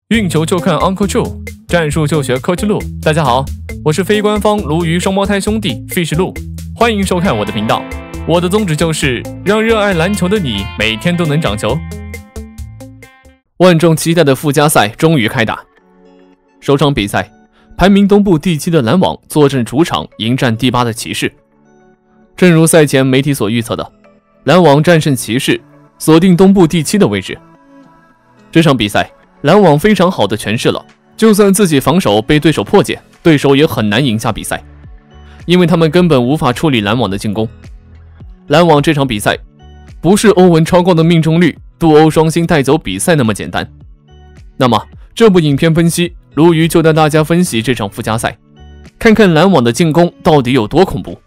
运球就看 Uncle Joe， 战术就学 Coach 陆。大家好，我是非官方鲈鱼双胞胎兄弟 Fish 陆，欢迎收看我的频道。我的宗旨就是让热爱篮球的你每天都能长球。万众期待的附加赛终于开打，首场比赛，排名东部第7的篮网坐镇主场迎战第8的骑士。正如赛前媒体所预测的，篮网战胜骑士，锁定东部第7的位置。这场比赛，篮网非常好的诠释了，就算自己防守被对手破解，对手也很难赢下比赛，因为他们根本无法处理篮网的进攻。篮网这场比赛，不是欧文超高的命中率，杜欧双星带走比赛那么简单。那么，这部影片分析，鲈鱼就带大家分析这场附加赛，看看篮网的进攻到底有多恐怖。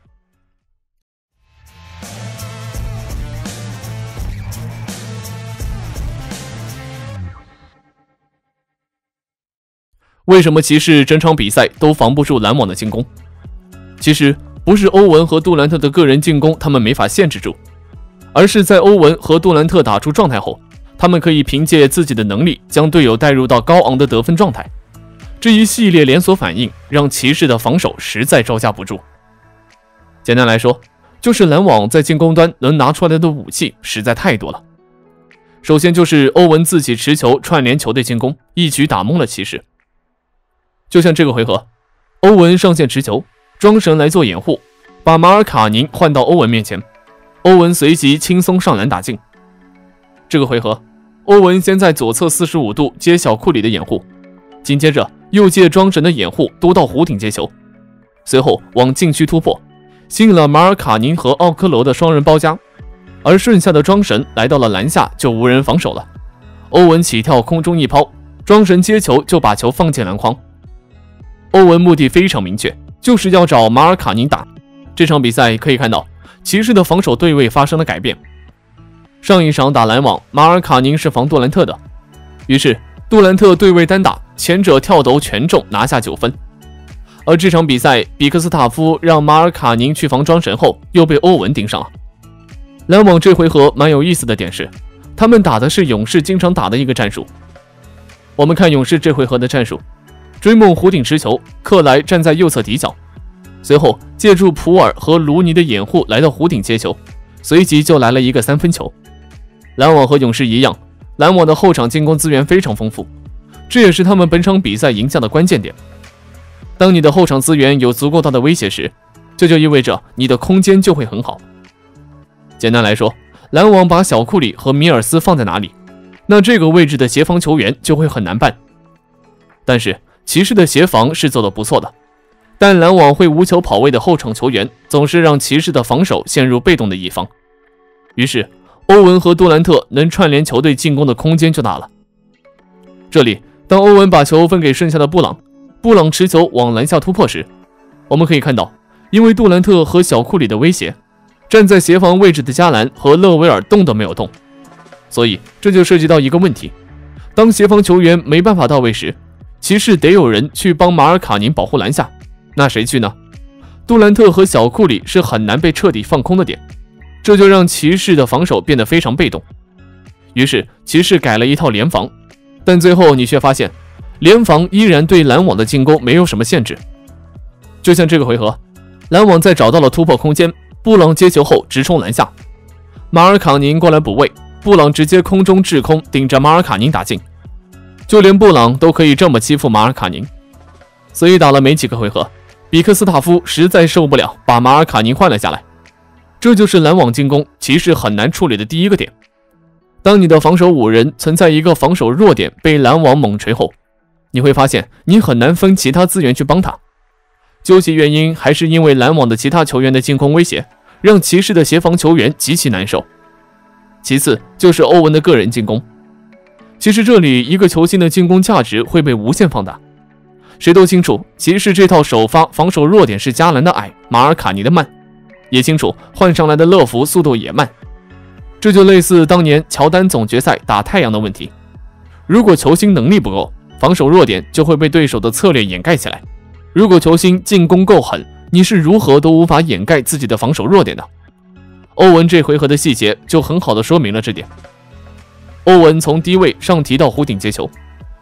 为什么骑士整场比赛都防不住篮网的进攻？其实不是欧文和杜兰特的个人进攻他们没法限制住，而是在欧文和杜兰特打出状态后，他们可以凭借自己的能力将队友带入到高昂的得分状态。这一系列连锁反应让骑士的防守实在招架不住。简单来说，就是篮网在进攻端能拿出来的武器实在太多了。首先就是欧文自己持球串联球队进攻，一举打懵了骑士。就像这个回合，欧文上线持球，庄神来做掩护，把马尔卡宁换到欧文面前，欧文随即轻松上篮打进。这个回合，欧文先在左侧45度接小库里的掩护，紧接着又借庄神的掩护多到弧顶接球，随后往禁区突破，吸引了马尔卡宁和奥科罗的双人包夹，而剩下的庄神来到了篮下就无人防守了。欧文起跳空中一抛，庄神接球就把球放进篮筐。欧文目的非常明确，就是要找马尔卡宁打。这场比赛可以看到，骑士的防守对位发生了改变。上一场打篮网，马尔卡宁是防杜兰特的，于是杜兰特对位单打，前者跳投全中拿下9分。而这场比赛，比克斯塔夫让马尔卡宁去防庄神后，又被欧文盯上了。篮网这回合蛮有意思的点是，他们打的是勇士经常打的一个战术。我们看勇士这回合的战术，追梦弧顶持球，克莱站在右侧底角，随后借助普尔和卢尼的掩护来到弧顶接球，随即就来了一个3分球。篮网和勇士一样，篮网的后场进攻资源非常丰富，这也是他们本场比赛赢下的关键点。当你的后场资源有足够大的威胁时，这就意味着你的空间就会很好。简单来说，篮网把小库里和米尔斯放在哪里，那这个位置的协防球员就会很难办。但是骑士的协防是做得不错的，但篮网会无球跑位的后场球员总是让骑士的防守陷入被动的一方，于是欧文和杜兰特能串联球队进攻的空间就大了。这里当欧文把球分给剩下的布朗持球往篮下突破时，我们可以看到，因为杜兰特和小库里的威胁，站在协防位置的加兰和勒维尔动都没有动，所以这就涉及到一个问题，当协防球员没办法到位时，骑士得有人去帮马尔卡宁保护篮下，那谁去呢？杜兰特和小库里是很难被彻底放空的点，这就让骑士的防守变得非常被动。于是骑士改了一套联防，但最后你却发现联防依然对篮网的进攻没有什么限制。就像这个回合，篮网在找到了突破空间，布朗接球后直冲篮下，马尔卡宁过来补位，布朗直接空中滞空顶着马尔卡宁打进。就连布朗都可以这么欺负马尔卡宁，所以打了没几个回合，比克斯塔夫实在受不了，把马尔卡宁换了下来。这就是篮网进攻骑士很难处理的第一个点。当你的防守5人存在一个防守弱点被篮网猛锤后，你会发现你很难分其他资源去帮他。究其原因，还是因为篮网的其他球员的进攻威胁，让骑士的协防球员极其难受。其次就是欧文的个人进攻。其实这里一个球星的进攻价值会被无限放大。谁都清楚，骑士这套首发防守弱点是加兰的矮，马尔卡尼的慢，也清楚换上来的乐福速度也慢。这就类似当年乔丹总决赛打太阳的问题，如果球星能力不够，防守弱点就会被对手的策略掩盖起来；如果球星进攻够狠，你是如何都无法掩盖自己的防守弱点的。欧文这回合的细节就很好的说明了这点。欧文从低位上提到弧顶接球，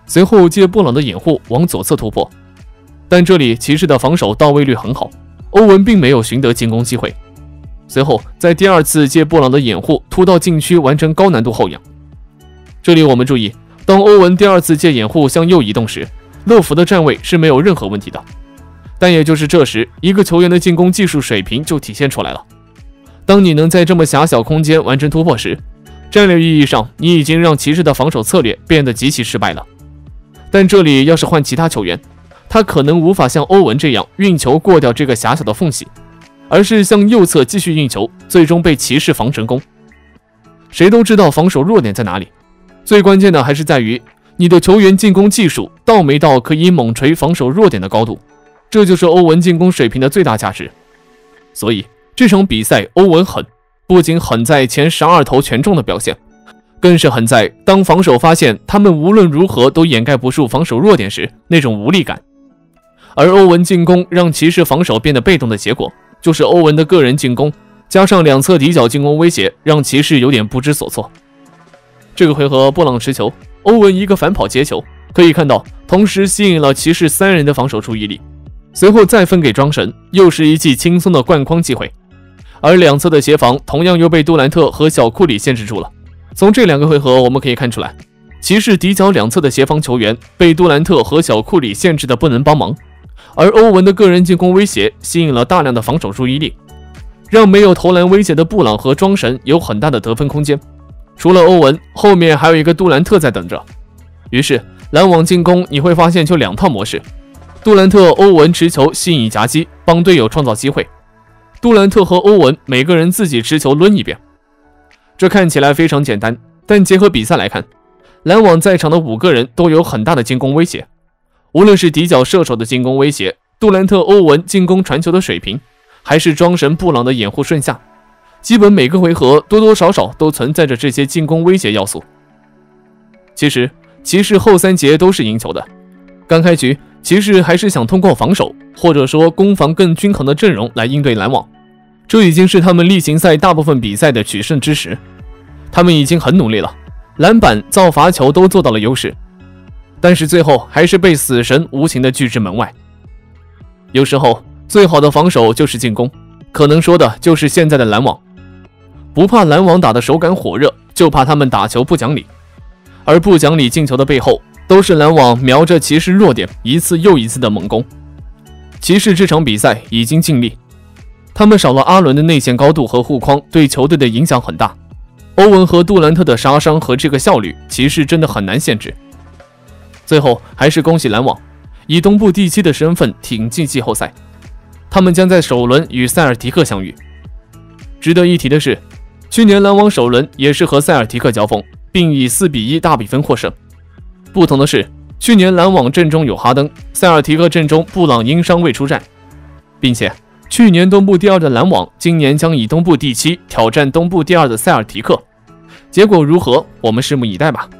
随后借布朗的掩护往左侧突破，但这里骑士的防守到位率很好，欧文并没有寻得进攻机会。随后在第二次借布朗的掩护突到禁区完成高难度后仰。这里我们注意，当欧文第二次借掩护向右移动时，乐福的站位是没有任何问题的。但也就是这时，一个球员的进攻技术水平就体现出来了。当你能在这么狭小空间完成突破时，战略意义上你已经让骑士的防守策略变得极其失败了。但这里要是换其他球员，他可能无法像欧文这样运球过掉这个狭小的缝隙，而是向右侧继续运球，最终被骑士防成功。谁都知道防守弱点在哪里，最关键的还是在于你的球员进攻技术到没到可以猛锤防守弱点的高度，这就是欧文进攻水平的最大价值。所以这场比赛欧文狠，不仅狠在前12投全中的表现，更是狠在当防守发现他们无论如何都掩盖不住防守弱点时那种无力感。而欧文进攻让骑士防守变得被动的结果，就是欧文的个人进攻加上两侧底角进攻威胁，让骑士有点不知所措。这个回合布朗持球，欧文一个反跑接球，可以看到同时吸引了骑士3人的防守注意力，随后再分给庄神，又是一记轻松的灌筐机会。而两侧的协防同样又被杜兰特和小库里限制住了。从这2个回合我们可以看出来，骑士底角两侧的协防球员被杜兰特和小库里限制的不能帮忙，而欧文的个人进攻威胁吸引了大量的防守注意力，让没有投篮威胁的布朗和庄神有很大的得分空间。除了欧文，后面还有一个杜兰特在等着。于是篮网进攻你会发现就2套模式，杜兰特、欧文持球吸引夹击，帮队友创造机会，杜兰特和欧文每个人自己持球抡一遍。这看起来非常简单，但结合比赛来看，篮网在场的5个人都有很大的进攻威胁，无论是底角射手的进攻威胁，杜兰特、欧文进攻传球的水平，还是庄神、布朗的掩护顺下，基本每个回合多多少少都存在着这些进攻威胁要素。其实骑士后3节都是赢球的，刚开局骑士还是想通过防守或者说攻防更均衡的阵容来应对篮网，这已经是他们例行赛大部分比赛的取胜之时，他们已经很努力了，篮板、造罚球都做到了优势，但是最后还是被死神无情地拒之门外。有时候最好的防守就是进攻，可能说的就是现在的篮网，不怕篮网打得手感火热，就怕他们打球不讲理，而不讲理进球的背后都是篮网瞄着骑士弱点一次又一次的猛攻。骑士这场比赛已经尽力，他们少了阿伦的内线高度和护框，对球队的影响很大。欧文和杜兰特的杀伤和这个效率，骑士真的很难限制。最后还是恭喜篮网，以东部第7的身份挺进季后赛，他们将在首轮与塞尔提克相遇。值得一提的是，去年篮网首轮也是和塞尔提克交锋，并以4-1大比分获胜。不同的是，去年篮网阵中有哈登，塞尔提克阵中布朗因伤未出战，并且去年东部第2的篮网今年将以东部第7挑战东部第2的塞尔提克，结果如何，我们拭目以待吧。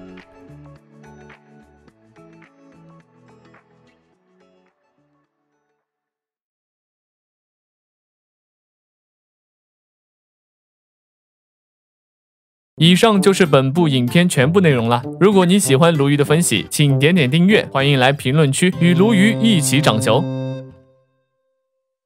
以上就是本部影片全部内容了。如果你喜欢鲈鱼的分析，请点点订阅，欢迎来评论区与鲈鱼一起涨球。